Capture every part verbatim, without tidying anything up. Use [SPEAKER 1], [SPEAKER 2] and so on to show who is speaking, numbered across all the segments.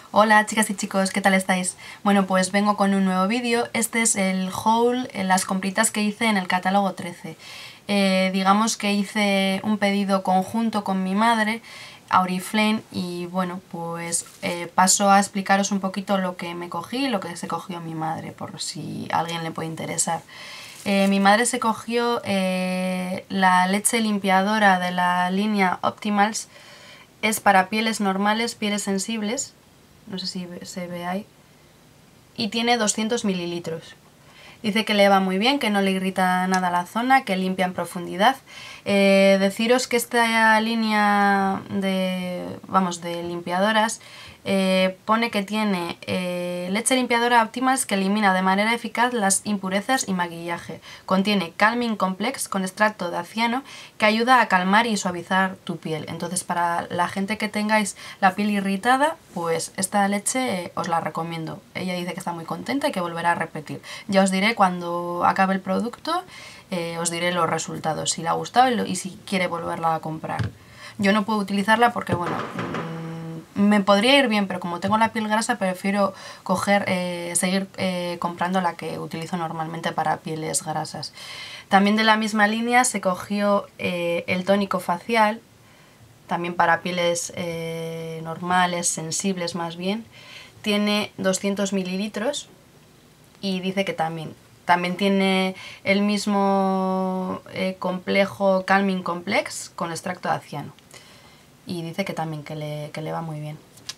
[SPEAKER 1] Hola chicas y chicos, ¿qué tal estáis? Bueno, pues vengo con un nuevo vídeo. Este es el haul, las compritas que hice en el catálogo trece. Eh, digamos que hice un pedido conjunto con mi madre a Oriflame y bueno, pues eh, paso a explicaros un poquito lo que me cogí y lo que se cogió mi madre, por si a alguien le puede interesar. Eh, mi madre se cogió eh, la leche limpiadora de la línea Optimals. Es para pieles normales, pieles sensibles, no sé si se ve ahí, y tiene doscientos mililitros. Dice que le va muy bien, que no le irrita nada la zona, que limpia en profundidad. Eh, deciros que esta línea de, vamos, de limpiadoras eh, pone que tiene eh, leche limpiadora Optimals que elimina de manera eficaz las impurezas y maquillaje. Contiene Calming Complex con extracto de aciano que ayuda a calmar y suavizar tu piel. Entonces, para la gente que tengáis la piel irritada, pues esta leche eh, os la recomiendo. Ella dice que está muy contenta y que volverá a repetir. Ya os diré cuando acabe el producto, eh, os diré los resultados, si le ha gustado y, lo, y si quiere volverla a comprar. Yo no puedo utilizarla porque, bueno, mmm, me podría ir bien, pero como tengo la piel grasa, prefiero coger, eh, seguir eh, comprando la que utilizo normalmente para pieles grasas. También de la misma línea se cogió eh, el tónico facial, también para pieles eh, normales, sensibles más bien. Tiene doscientos mililitros y dice que también. También tiene el mismo eh, complejo Calming Complex con extracto de aciano. Y dice que también que le, que le va muy bien.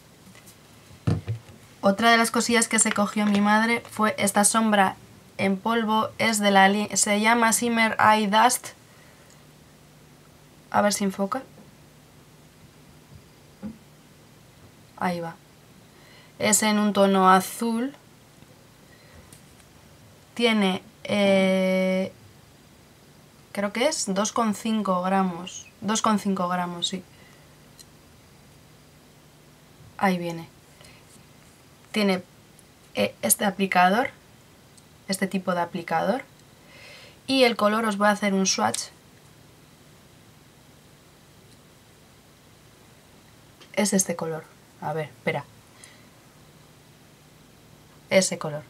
[SPEAKER 1] Otra de las cosillas que se cogió mi madre fue esta sombra en polvo. Es de la se llama Shimmer Eye Dust. A ver si enfoca. Ahí va. Es en un tono azul. Tiene, eh, creo que es dos coma cinco gramos. dos coma cinco gramos, sí. Ahí viene. Tiene eh, este aplicador, este tipo de aplicador. Y el color, os voy a hacer un swatch. Es este color. A ver, espera. Ese color.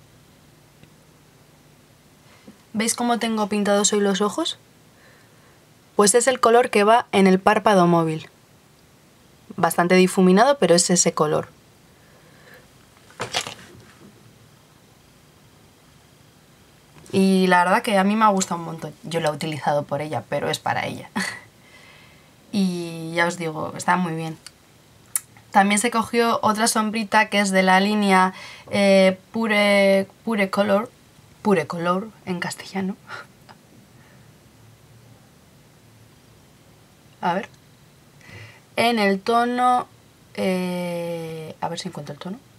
[SPEAKER 1] ¿Veis cómo tengo pintados hoy los ojos? Pues es el color que va en el párpado móvil. Bastante difuminado, pero es ese color. Y la verdad que a mí me ha gustado un montón. Yo lo he utilizado por ella, pero es para ella. Y ya os digo, está muy bien. También se cogió otra sombrita que es de la línea eh, Pure, Pure Color. Pure Color en castellano. A ver. En el tono... Eh, a ver si encuentro el tono.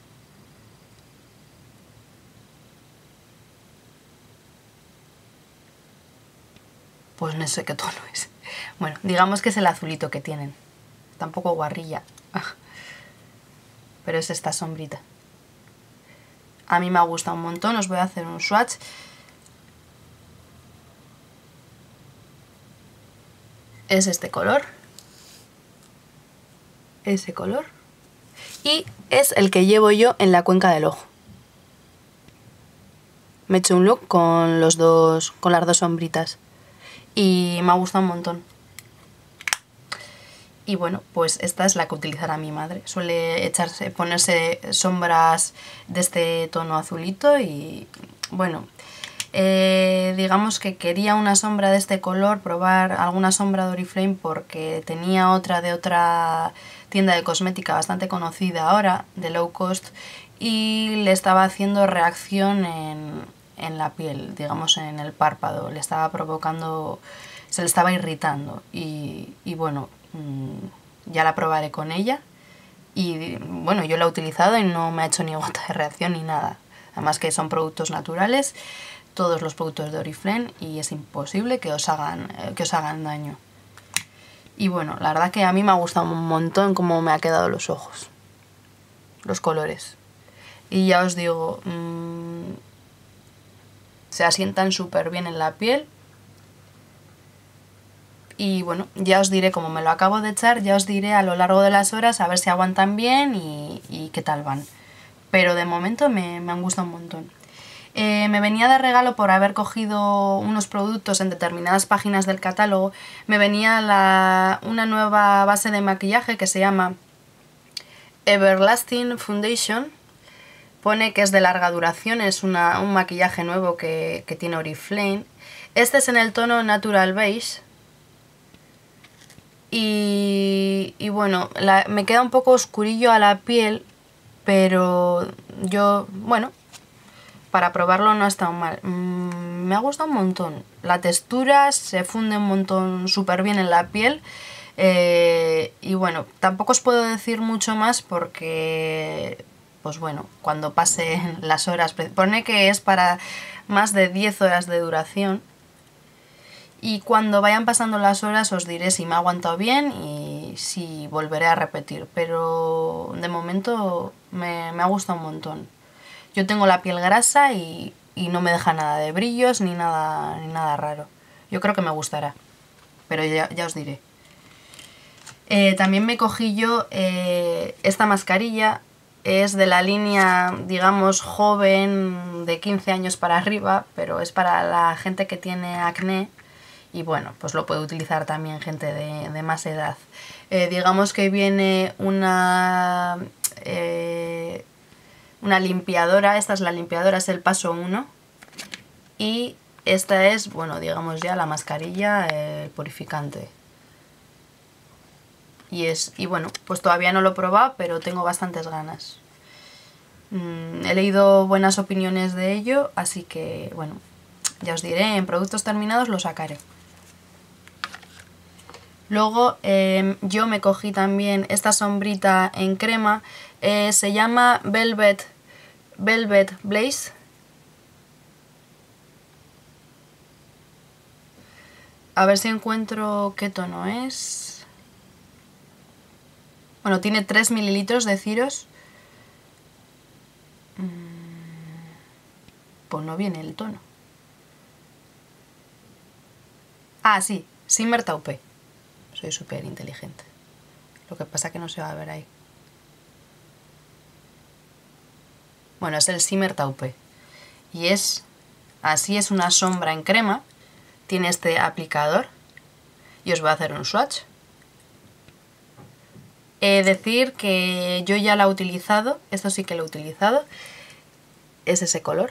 [SPEAKER 1] Pues no sé qué tono es. Bueno, digamos que es el azulito que tienen. Está un poco guarrilla. Pero es esta sombrita. A mí me ha gustado un montón. Os voy a hacer un swatch. Es este color. Ese color. Y es el que llevo yo en la cuenca del ojo. Me he hecho un look con los dos, con las dos sombritas. Y me ha gustado un montón. Y bueno, pues esta es la que utilizará mi madre. Suele echarse, ponerse sombras de este tono azulito y bueno, eh, digamos que quería una sombra de este color, probar alguna sombra de Oriflame porque tenía otra de otra tienda de cosmética bastante conocida ahora, de low cost, y le estaba haciendo reacción en, en la piel, digamos en el párpado, le estaba provocando, se le estaba irritando y, y bueno, ya la probaré con ella y bueno, yo la he utilizado y no me ha hecho ni gota de reacción ni nada. Además que son productos naturales, todos los productos de Oriflame, y es imposible que os hagan, que os hagan daño. Y bueno, la verdad que a mí me ha gustado un montón cómo me ha quedado los ojos, los colores. Y ya os digo, mmm, se asientan súper bien en la piel. Y bueno, ya os diré, como me lo acabo de echar, ya os diré a lo largo de las horas a ver si aguantan bien y, y qué tal van. Pero de momento me, me han gustado un montón. Eh, me venía de regalo por haber cogido unos productos en determinadas páginas del catálogo. Me venía la, una nueva base de maquillaje que se llama Everlasting Foundation. Pone que es de larga duración, es una, un maquillaje nuevo que, que tiene Oriflame. Este es en el tono Natural Beige. Y, y bueno, la, me queda un poco oscurillo a la piel, pero yo, bueno, para probarlo no ha estado mal. Mm, me ha gustado un montón. La textura se funde un montón súper bien en la piel. Eh, y bueno, tampoco os puedo decir mucho más porque, pues bueno, cuando pasen las horas, pone que es para más de diez horas de duración. Y cuando vayan pasando las horas os diré si me ha aguantado bien y si volveré a repetir. Pero de momento me, me ha gustado un montón. Yo tengo la piel grasa y, y no me deja nada de brillos ni nada, ni nada raro. Yo creo que me gustará. Pero ya, ya os diré. Eh, también me cogí yo eh, esta mascarilla. Es de la línea, digamos, joven, de quince años para arriba. Pero es para la gente que tiene acné. Y bueno, pues lo puede utilizar también gente de, de más edad. Eh, digamos que viene una, eh, una limpiadora, esta es la limpiadora, es el paso uno. Y esta es, bueno, digamos ya la mascarilla eh, purificante. Y, es, y bueno, pues todavía no lo he probado, pero tengo bastantes ganas. Mm, he leído buenas opiniones de ello, así que bueno, ya os diré, en productos terminados lo sacaré. Luego eh, yo me cogí también esta sombrita en crema, eh, se llama Velvet, Velvet Blaze. A ver si encuentro qué tono es. Bueno, tiene tres mililitros de ciros. Pues no viene el tono. Ah, sí, Shimmer Taupe. Soy súper inteligente. Lo que pasa que no se va a ver ahí. Bueno, es el Shimmer Taupe. Y es... Así es una sombra en crema. Tiene este aplicador. Y os voy a hacer un swatch. He de decir que yo ya la he utilizado. Esto sí que lo he utilizado. Es ese color.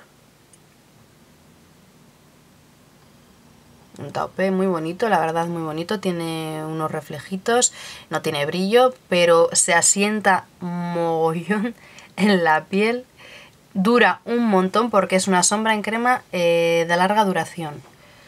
[SPEAKER 1] Un taupe muy bonito, la verdad muy bonito, tiene unos reflejitos, no tiene brillo, pero se asienta mogollón en la piel, dura un montón porque es una sombra en crema eh, de larga duración.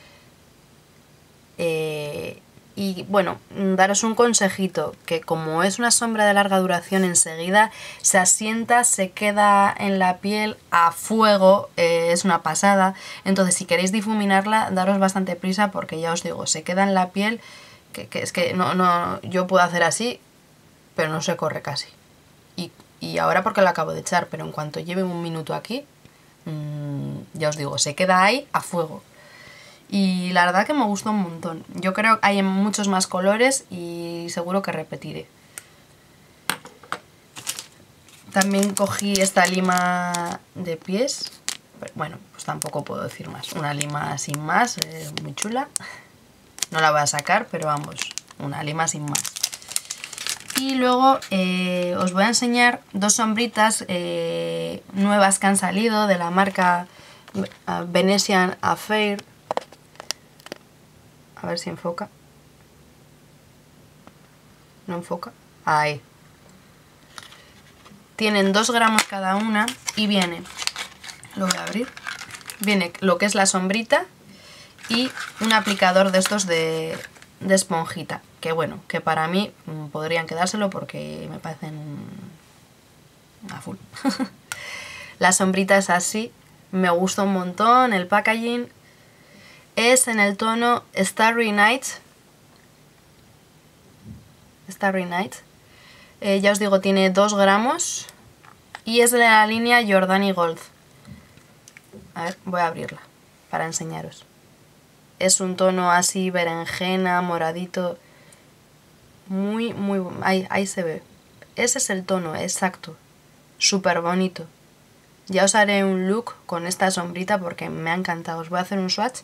[SPEAKER 1] Eh, y bueno, daros un consejito, que como es una sombra de larga duración enseguida se asienta, se queda en la piel a fuego, eh, es una pasada. Entonces si queréis difuminarla, daros bastante prisa porque ya os digo, se queda en la piel, que, que es que no, no, yo puedo hacer así, pero no se corre casi. Y, y ahora porque la acabo de echar, pero en cuanto lleve un minuto aquí, mmm, ya os digo, se queda ahí a fuego. Y la verdad que me gustó un montón. Yo creo que hay en muchos más colores y seguro que repetiré. También cogí esta lima de pies. Bueno, pues tampoco puedo decir más. Una lima sin más, eh, muy chula. No la voy a sacar, pero vamos, una lima sin más. Y luego eh, os voy a enseñar dos sombritas eh, nuevas que han salido de la marca uh, Venetian Affair. A ver si enfoca. No enfoca. Ahí. Tienen dos gramos cada una y viene, lo voy a abrir, viene lo que es la sombrita y un aplicador de estos de, de esponjita. Que bueno, que para mí mmm, podrían quedárselo porque me parecen a full. La sombrita es así, me gusta un montón, el packaging. Es en el tono Starry Night. Starry Night. Eh, ya os digo, tiene dos gramos. Y es de la línea Jordani Gold. A ver, voy a abrirla para enseñaros. es un tono así berenjena, moradito. Muy, muy... Ahí, ahí se ve. Ese es el tono, exacto. Súper bonito. Ya os haré un look con esta sombrita porque me ha encantado. Os voy a hacer un swatch.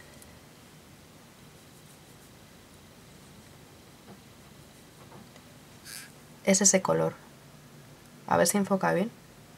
[SPEAKER 1] Es ese color. A ver si enfoca bien.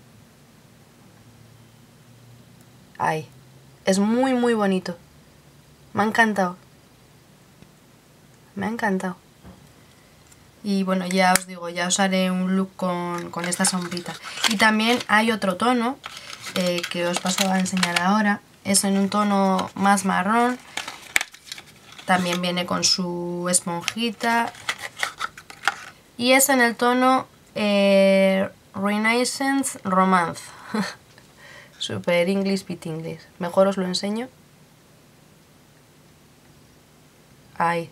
[SPEAKER 1] Ahí. Es muy, muy bonito. Me ha encantado. Me ha encantado. Y bueno, ya os digo, ya os haré un look con, con esta sombrita. Y también hay otro tono eh, que os paso a enseñar ahora. Es en un tono más marrón. También viene con su esponjita. Y es en el tono eh, Renaissance Romance. Super English Bit English. Mejor os lo enseño. Ahí.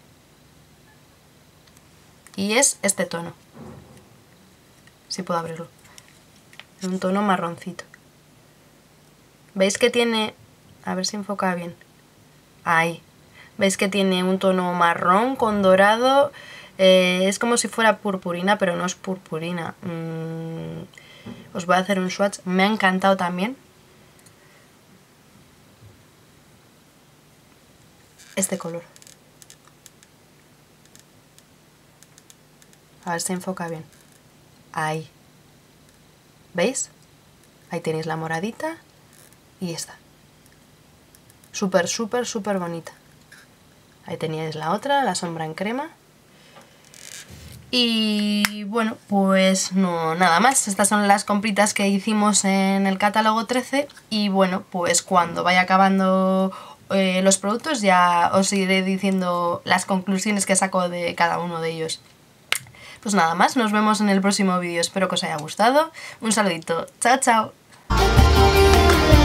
[SPEAKER 1] Y es este tono. Si puedo abrirlo. Es un tono marroncito. ¿Veis que tiene... A ver si enfoca bien. Ahí. ¿Veis que tiene un tono marrón con dorado? Eh, es como si fuera purpurina, pero no es purpurina. Mm, os voy a hacer un swatch. Me ha encantado también. Este color. A ver si enfoca bien. Ahí. ¿Veis? Ahí tenéis la moradita y esta. Súper, súper, súper bonita. Ahí teníais la otra, la sombra en crema. Y bueno, pues no, nada más. Estas son las compritas que hicimos en el catálogo trece. Y bueno, pues cuando vaya acabando eh, los productos ya os iré diciendo las conclusiones que saco de cada uno de ellos. Pues nada más, nos vemos en el próximo vídeo, espero que os haya gustado. Un saludito, chao chao.